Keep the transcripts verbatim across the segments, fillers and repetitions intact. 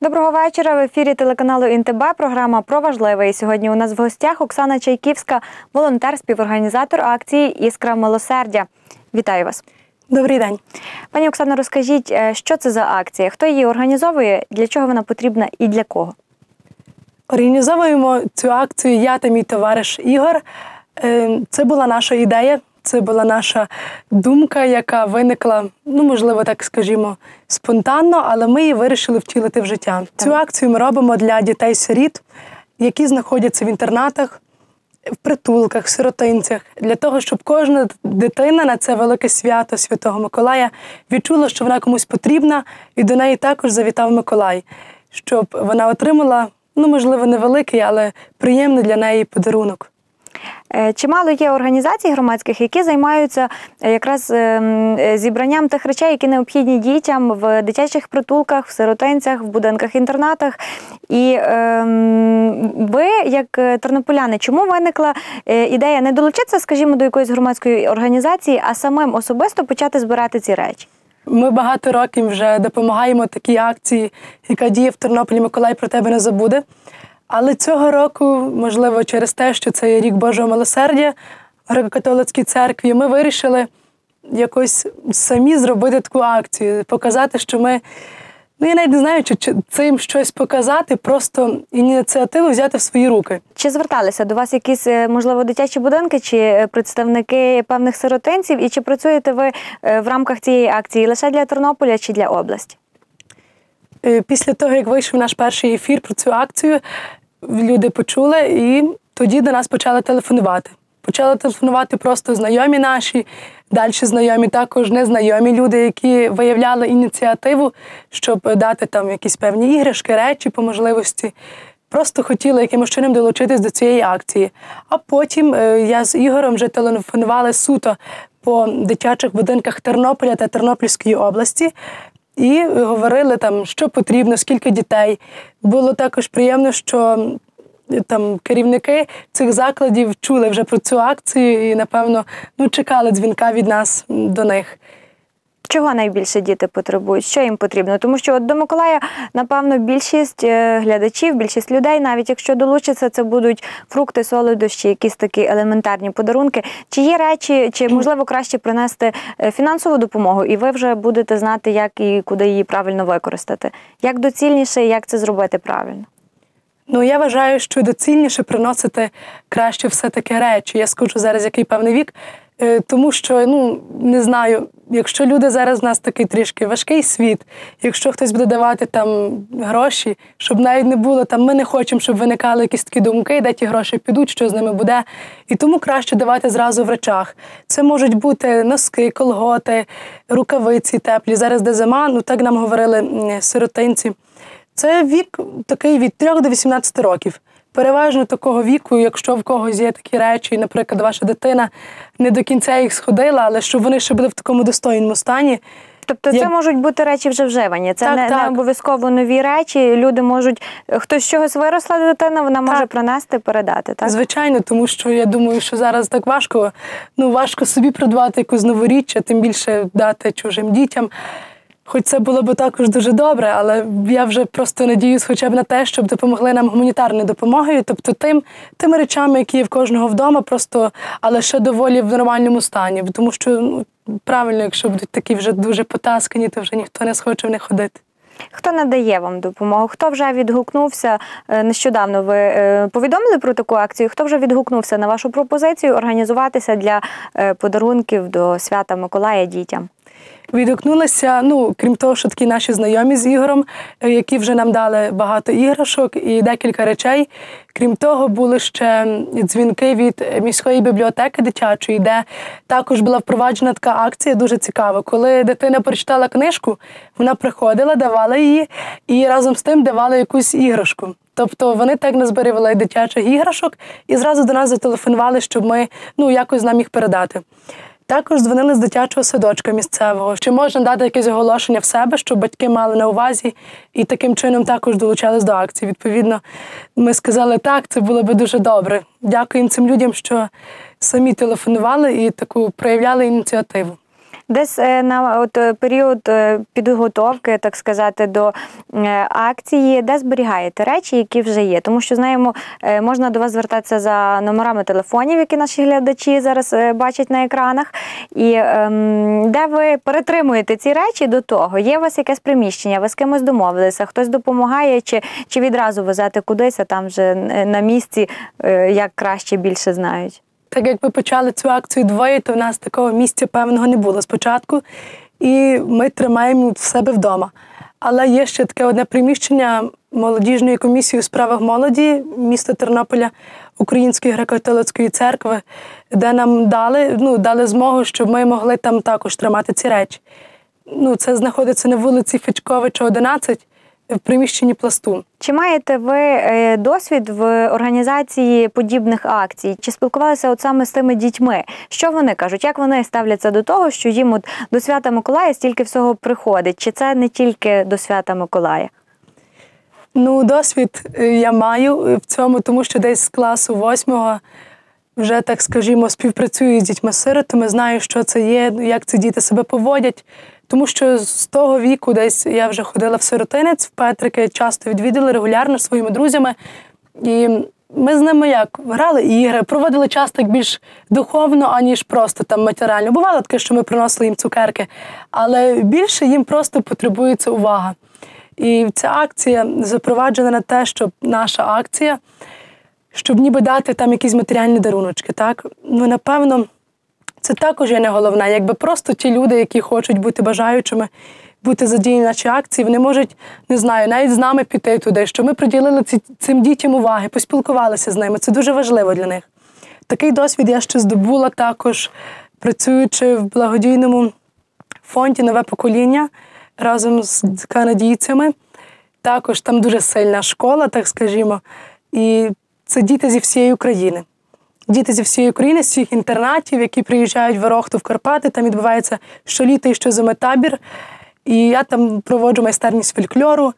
Доброго вечора. В ефірі телеканалу ІНТБ програма «Про важливе». І сьогодні у нас в гостях Оксана Чайківська, волонтер, співорганізатор акції «Іскра милосердя». Вітаю вас. Добрий день. Пані Оксано, розкажіть, що це за акція, хто її організовує, для чого вона потрібна і для кого? Організовуємо цю акцію я та мій товариш Ігор. Це була наша ідея, це була наша думка, яка виникла, ну, можливо, так скажімо, спонтанно, але ми її вирішили втілити в життя. Так. Цю акцію ми робимо для дітей-сиріт, які знаходяться в інтернатах, в притулках, в сиротинцях, для того, щоб кожна дитина на це велике свято Святого Миколая відчула, що вона комусь потрібна, і до неї також завітав Миколай, щоб вона отримала, ну, можливо, невеликий, але приємний для неї подарунок. Чимало є організацій громадських, які займаються якраз зібранням тих речей, які необхідні дітям в дитячих притулках, в сиротинцях, в будинках-інтернатах. І е, ви, як тернополяни, чому виникла ідея не долучитися, скажімо, до якоїсь громадської організації, а самим особисто почати збирати ці речі? Ми багато років вже допомагаємо такій акції, яка діє в Тернополі «Миколай про тебе не забуде». Але цього року, можливо, через те, що це є рік Божого милосердя в Греко-католицькій церкві, ми вирішили якось самі зробити таку акцію, показати, що ми, ну я навіть не знаю, чи цим щось показати, просто ініціативу взяти в свої руки. Чи зверталися до вас якісь, можливо, дитячі будинки, чи представники певних сиротинців, і чи працюєте ви в рамках цієї акції лише для Тернополя чи для області? Після того, як вийшов наш перший ефір про цю акцію, люди почули і тоді до нас почали телефонувати. Почали телефонувати просто знайомі наші, далі знайомі також незнайомі люди, які виявляли ініціативу, щоб дати там якісь певні іграшки, речі по можливості. Просто хотіли якимось чином долучитись до цієї акції. А потім я з Ігорем вже телефонували суто по дитячих будинках Тернополя та Тернопільської області. І говорили там, що потрібно, скільки дітей. Було також приємно, що там керівники цих закладів чули вже про цю акцію і, напевно, ну, чекали дзвінка від нас до них. Чого найбільше діти потребують? Що їм потрібно? Тому що от до Миколая, напевно, більшість глядачів, більшість людей, навіть якщо долучаться, це будуть фрукти, солодощі, якісь такі елементарні подарунки. Чи є речі, чи, можливо, краще принести фінансову допомогу, і ви вже будете знати, як і куди її правильно використати? Як доцільніше, як це зробити правильно? Ну, я вважаю, що доцільніше приносити краще все-таки речі. Я скажу зараз, який певний вік. Тому що, ну, не знаю, якщо люди зараз в нас такий трішки важкий світ, якщо хтось буде давати там гроші, щоб навіть не було там, ми не хочемо, щоб виникали якісь такі думки, де ті гроші підуть, що з ними буде. І тому краще давати зразу в речах. Це можуть бути носки, колготи, рукавиці теплі. Зараз де зима, ну так нам говорили сиротинці. Це вік такий від трьох до вісімнадцяти років. Переважно такого віку, якщо в когось є такі речі, наприклад, ваша дитина не до кінця їх сходила, але щоб вони ще були в такому достойному стані. Тобто це як... можуть бути речі вже вживані, це так, не, так. не обов'язково нові речі, люди можуть, хтось з чогось виросла дитина, вона так. може принести, передати, так? Звичайно, тому що я думаю, що зараз так важко, ну важко собі придбати якусь новоріччя, тим більше дати чужим дітям. Хоч це було б також дуже добре, але я вже просто надіюсь хоча б на те, щоб допомогли нам гуманітарною допомогою, тобто тим, тими речами, які є в кожного вдома, просто, але ще доволі в нормальному стані. Тому що, ну, правильно, якщо будуть такі вже дуже потаскані, то вже ніхто не схоче в них ходити. Хто надає вам допомогу? Хто вже відгукнувся? Нещодавно ви повідомили про таку акцію. Хто вже відгукнувся на вашу пропозицію організуватися для подарунків до свята Миколая дітям? Відгукнулися, ну, крім того, що такі наші знайомі з Ігорем, які вже нам дали багато іграшок і декілька речей. Крім того, були ще дзвінки від міської бібліотеки дитячої, де також була впроваджена така акція, дуже цікава. Коли дитина прочитала книжку, вона приходила, давала її і разом з тим давала якусь іграшку. Тобто вони так назбирали дитячих іграшок і зразу до нас зателефонували, щоб ми, ну, якось нам їх передати. Також дзвонили з дитячого садочка місцевого, чи можна дати якесь оголошення в себе, щоб батьки мали на увазі і таким чином також долучались до акції. Відповідно, ми сказали так, це було би дуже добре. Дякуємо цим людям, що самі телефонували і таку проявляли ініціативу. Десь е, на от, е, період е, підготовки, так сказати, до е, акції, де зберігаєте речі, які вже є? Тому що, знаємо, е, можна до вас звертатися за номерами телефонів, які наші глядачі зараз е, бачать на екранах. І е, де ви перетримуєте ці речі до того? Є у вас якесь приміщення, ви з кимось домовилися, хтось допомагає, чи, чи відразу везете кудись, а там вже на місці, е, як краще, більше знають? Так як ми почали цю акцію двоє, то в нас такого місця певного не було спочатку, і ми тримаємо в себе вдома. Але є ще таке одне приміщення молодіжної комісії у справах молоді міста Тернополя, Української греко-католицької церкви, де нам дали, ну, дали змогу, щоб ми могли там також тримати ці речі. Ну, це знаходиться на вулиці Федьковича, одинадцять, в приміщенні Пласту. Чи маєте ви е, досвід в організації подібних акцій? Чи спілкувалися от саме з тими дітьми? Що вони кажуть? Як вони ставляться до того, що їм от до Свята Миколая стільки всього приходить? Чи це не тільки до Свята Миколая? Ну, досвід я маю в цьому, тому що десь з класу восьмого вже, так скажімо, співпрацюю з дітьми-сиротами, знаю, що це є, як ці діти себе поводять. Тому що з того віку десь я вже ходила в сиротинець, в Петрики, часто відвідали регулярно зі своїми друзями. І ми з ними як грали ігри, проводили час так більш духовно, аніж просто там матеріально. Бувало таке, що ми приносили їм цукерки, але більше їм просто потребується увага. І ця акція запроваджена на те, щоб наша акція, щоб ніби дати там якісь матеріальні даруночки, так? Ну, напевно, це також є не головне. Якби просто ті люди, які хочуть бути бажаючими, бути задіяні в нашій акції, вони можуть, не знаю, навіть з нами піти туди, що ми приділили ці, цим дітям уваги, поспілкувалися з ними. Це дуже важливо для них. Такий досвід я ще здобула також, працюючи в благодійному фонді «Нове покоління» разом з канадійцями. Також там дуже сильна школа, так скажімо, і це діти зі всієї України. Діти зі всієї України, з всіх інтернатів, які приїжджають в Орохту, в Карпати, там відбувається щоліто і щозими табір. І я там проводжу майстерність фольклору,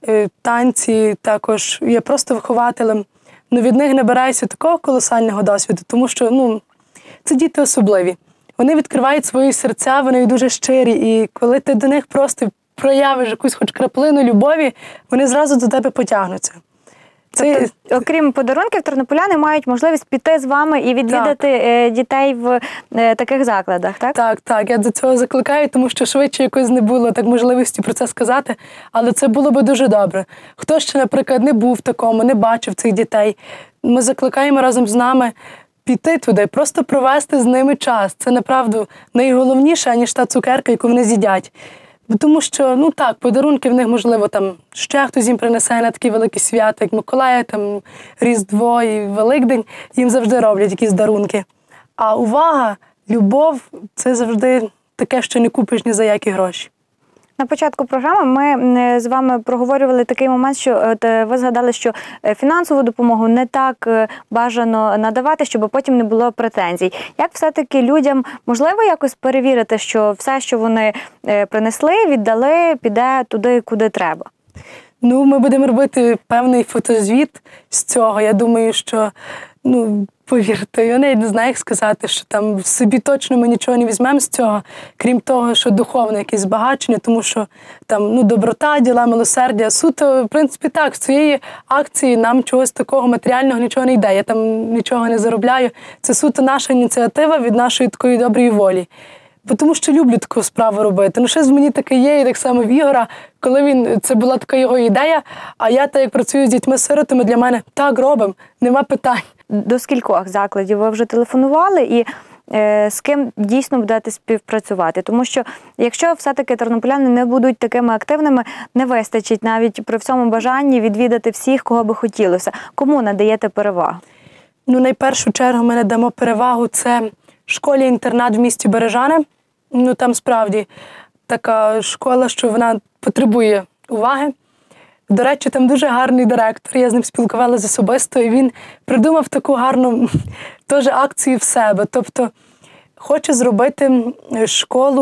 танці, також є просто вихователем. Ну, від них набираюся такого колосального досвіду, тому що, ну, це діти особливі. Вони відкривають свої серця, вони дуже щирі, і коли ти до них просто проявиш якусь хоч краплину любові, вони зразу до тебе потягнуться. Це... Тобто, окрім подарунків, тернополяни мають можливість піти з вами і відвідати так. дітей в таких закладах, так? Так, так. Я до цього закликаю, тому що швидше якось не було так можливості про це сказати, але це було би дуже добре. Хто ще, наприклад, не був в такому, не бачив цих дітей, ми закликаємо разом з нами піти туди, просто провести з ними час. Це, направду, найголовніше, аніж та цукерка, яку вони з'їдять. Тому що, ну так, подарунки в них, можливо, там ще хтось їм принесе на такі великі свята, як Миколая, там Різдво і Великдень, їм завжди роблять якісь дарунки. А увага, любов – це завжди таке, що не купиш ні за які гроші. На початку програми ми з вами проговорювали такий момент, що от ви згадали, що фінансову допомогу не так бажано надавати, щоб потім не було претензій. Як все-таки людям можливо якось перевірити, що все, що вони принесли, віддали, піде туди, куди треба? Ну, ми будемо робити певний фотозвіт з цього. Я думаю, що, ну, повірте, я навіть не знаю, як сказати, що там собі точно ми нічого не візьмемо з цього, крім того, що духовне якесь збагачення, тому що там, ну, доброта, діла, милосердя, суто, в принципі, так, з цієї акції нам чогось такого матеріального нічого не йде, я там нічого не заробляю. Це суто наша ініціатива від нашої такої доброї волі. Бо тому що люблю таку справу робити. Ну, щось в мені таке є, і так само в Ігора, коли він, це була така його ідея, а я, так як працюю з дітьми-сиротами, для мене так робимо, нема питань. До скількох закладів ви вже телефонували і е, з ким дійсно будете співпрацювати? Тому що якщо все-таки тернополяни не будуть такими активними, не вистачить навіть при всьому бажанні відвідати всіх, кого би хотілося. Кому надаєте перевагу? Ну, найпершу чергу ми надамо перевагу це школі-інтернат в місті Бережани. Ну, там справді така школа, що вона потребує уваги. До речі, там дуже гарний директор, я з ним спілкувалася особисто, і він придумав таку гарну теж акцію в себе. Тобто, хоче зробити школу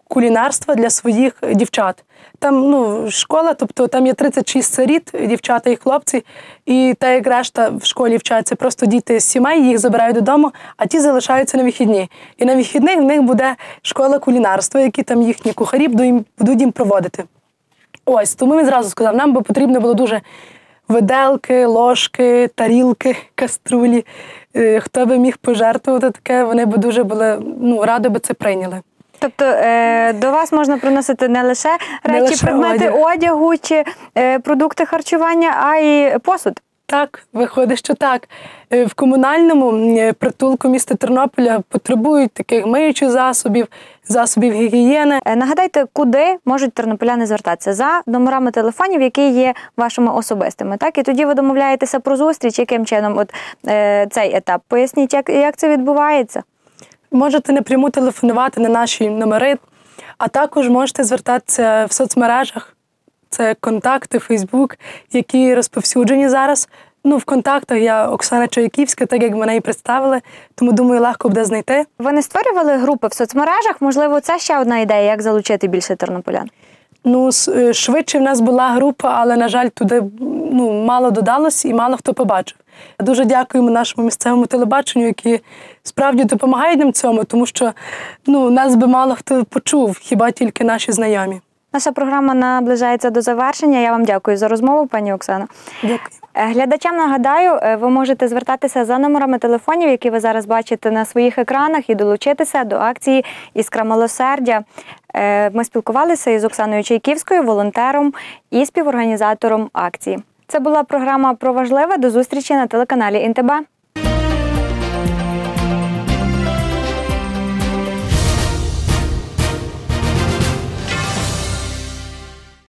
кулінарства для своїх дівчат. Там ну, школа, тобто там є тридцять шість сиріт, дівчата і хлопці, і та як решта в школі вчаться, просто діти з сімей, їх забирають додому, а ті залишаються на вихідні. І на вихідних в них буде школа кулінарства, які там їхні кухарі будуть їм, будуть їм проводити. Ось, тому він зразу сказав, нам би потрібно було дуже виделки, ложки, тарілки, каструлі. Е, Хто би міг пожертвувати таке, вони б дуже були, ну, радо би це прийняли. Тобто е, до вас можна приносити не лише речі, лише предмети одяг. одягу чи е, продукти харчування, а й посуд. Так, виходить, що так. Е, В комунальному е, притулку міста Тернополя потребують таких миючих засобів, засобів гігієни. Е, Нагадайте, куди можуть тернополяни звертатися? За номерами телефонів, які є вашими особистими. Так? І тоді ви домовляєтеся про зустріч, яким чином от, е, цей етап. Поясніть, як, як це відбувається? Можете напряму телефонувати на наші номери, а також можете звертатися в соцмережах. Це контакти, Фейсбук, які розповсюджені зараз. Ну, в контактах я Оксана Чайківська, так як мене і представили, тому, думаю, легко буде знайти. Ви не створювали групи в соцмережах? Можливо, це ще одна ідея, як залучити більше тернополян? Ну, с- швидше в нас була група, але, на жаль, туди ну, мало додалось і мало хто побачив. Дуже дякуємо нашому місцевому телебаченню, які справді допомагають нам цьому, тому що ну, нас би мало хто почув, хіба тільки наші знайомі. Наша програма наближається до завершення. Я вам дякую за розмову, пані Оксано. Дякую. Е, Глядачам нагадаю, е, ви можете звертатися за номерами телефонів, які ви зараз бачите на своїх екранах, і долучитися до акції «Іскра милосердя». Е, Ми спілкувалися із Оксаною Чайківською, волонтером і співорганізатором акції. Це була програма «Про важливе». До зустрічі на телеканалі ін те бе.